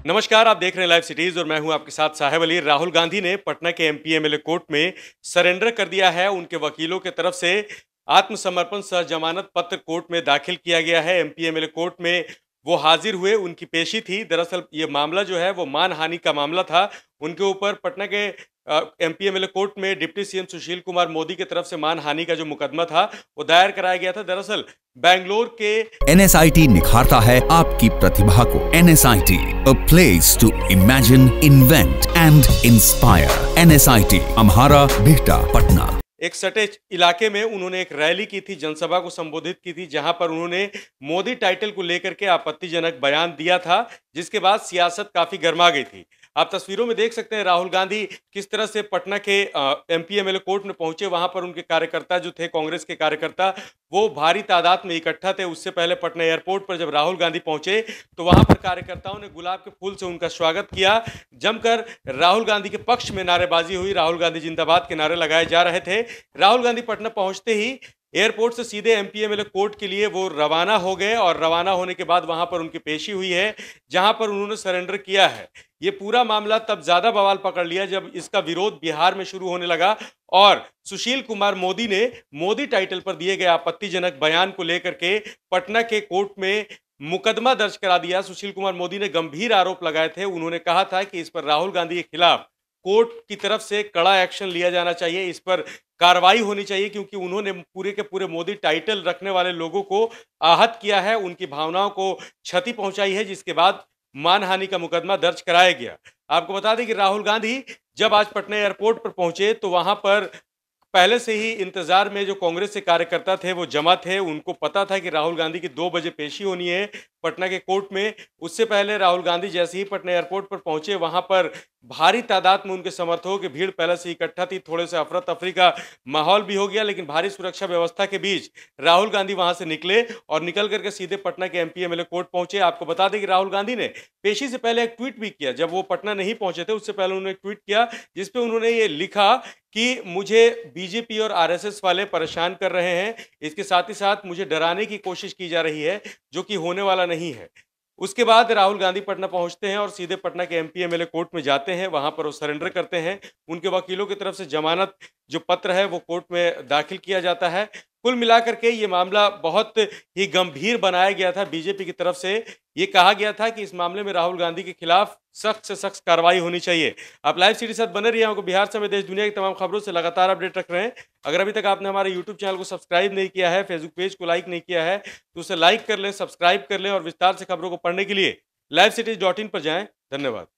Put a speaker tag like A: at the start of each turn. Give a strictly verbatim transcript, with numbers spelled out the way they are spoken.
A: नमस्कार, आप देख रहे हैं लाइव सिटीज और मैं हूं आपके साथ साहेब अली। राहुल गांधी ने पटना के एमपी एमएलए कोर्ट में सरेंडर कर दिया है। उनके वकीलों के तरफ से आत्मसमर्पण सह जमानत पत्र कोर्ट में दाखिल किया गया है। एमपी एमएलए कोर्ट में वो हाजिर हुए, उनकी पेशी थी। दरअसल ये मामला जो है वो मानहानि का मामला था। उनके ऊपर पटना के एमपी एमएलए कोर्ट में डिप्टी सीएम सुशील कुमार मोदी की तरफ से मानहानि का जो मुकदमा था वो दायर कराया गया था। दरअसल बेंगलोर के
B: एनएसआईटी निखारता है आपकी प्रतिभा को। NSIT, a place to imagine, invent and inspire. NSIT, Amhara, Bihta, Patna.
A: एक सटे इलाके में उन्होंने एक रैली की थी, जनसभा को संबोधित की थी, जहां पर उन्होंने मोदी टाइटल को लेकर के आपत्तिजनक बयान दिया था, जिसके बाद सियासत काफी गर्मा गई थी। आप तस्वीरों में देख सकते हैं राहुल गांधी किस तरह से पटना के एमपी एमएलए कोर्ट में पहुंचे। वहां पर उनके कार्यकर्ता जो थे, कांग्रेस के कार्यकर्ता, वो भारी तादाद में इकट्ठा थे। उससे पहले पटना एयरपोर्ट पर जब राहुल गांधी पहुंचे तो वहां पर कार्यकर्ताओं ने गुलाब के फूल से उनका स्वागत किया। जमकर राहुल गांधी के पक्ष में नारेबाजी हुई, राहुल गांधी जिंदाबाद के नारे लगाए जा रहे थे। राहुल गांधी पटना पहुंचते ही एयरपोर्ट से सीधे एमपी एमएलए कोर्ट के लिए वो रवाना हो गए और रवाना होने के बाद वहां पर उनकी पेशी हुई है, जहां पर उन्होंने सरेंडर किया है। ये पूरा मामला तब ज्यादा बवाल पकड़ लिया जब इसका विरोध बिहार में शुरू होने लगा और सुशील कुमार मोदी ने मोदी टाइटल पर दिए गए आपत्तिजनक बयान को लेकर के पटना के कोर्ट में मुकदमा दर्ज करा दिया। सुशील कुमार मोदी ने गंभीर आरोप लगाए थे। उन्होंने कहा था कि इस पर राहुल गांधी के खिलाफ कोर्ट की तरफ से कड़ा एक्शन लिया जाना चाहिए, इस पर कार्रवाई होनी चाहिए, क्योंकि उन्होंने पूरे के पूरे मोदी टाइटल रखने वाले लोगों को आहत किया है, उनकी भावनाओं को क्षति पहुंचाई है, जिसके बाद मानहानि का मुकदमा दर्ज कराया गया। आपको बता दें कि राहुल गांधी जब आज पटना एयरपोर्ट पर पहुंचे तो वहां पर पहले से ही इंतजार में जो कांग्रेस के कार्यकर्ता थे वो जमा थे। उनको पता था कि राहुल गांधी की दो बजे पेशी होनी है पटना के कोर्ट में। उससे पहले राहुल गांधी जैसे ही पटना एयरपोर्ट पर पहुंचे, वहां पर भारी तादाद में उनके समर्थकों की भीड़ पहले से इकट्ठा थी। थोड़े से अफरा तफरी का माहौल भी हो गया, लेकिन भारी सुरक्षा व्यवस्था के बीच राहुल गांधी वहां से निकले और निकल करके सीधे पटना के एमपी एमएलए कोर्ट पहुंचे। आपको बता दें कि राहुल गांधी ने पेशी से पहले एक ट्वीट भी किया। जब वो पटना नहीं पहुंचे थे उससे पहले उन्होंने एक ट्वीट किया जिसपे उन्होंने ये लिखा कि मुझे बीजेपी और आरएसएस वाले परेशान कर रहे हैं, इसके साथ ही साथ मुझे डराने की कोशिश की जा रही है, जो कि होने वाला नहीं है। उसके बाद राहुल गांधी पटना पहुंचते हैं और सीधे पटना के एमपी एमएलए कोर्ट में जाते हैं। वहां पर वो सरेंडर करते हैं। उनके वकीलों की तरफ से जमानत जो पत्र है वो कोर्ट में दाखिल किया जाता है। कुल मिलाकर के ये मामला बहुत ही गंभीर बनाया गया था बीजेपी की तरफ से। ये कहा गया था कि इस मामले में राहुल गांधी के खिलाफ सख्त से सख्त कार्रवाई होनी चाहिए। आप लाइव सीरीज साथ बने रहिए। आपको बिहार समेत देश दुनिया की तमाम खबरों से लगातार अपडेट रख रहे हैं। अगर अभी तक आपने हमारे यूट्यूब चैनल को सब्सक्राइब नहीं किया है, फेसबुक पेज को लाइक नहीं किया है, तो उसे लाइक कर लें, सब्सक्राइब कर लें और विस्तार से खबरों को पढ़ने के लिए लाइव सिटीज डॉट इन पर जाएं। धन्यवाद।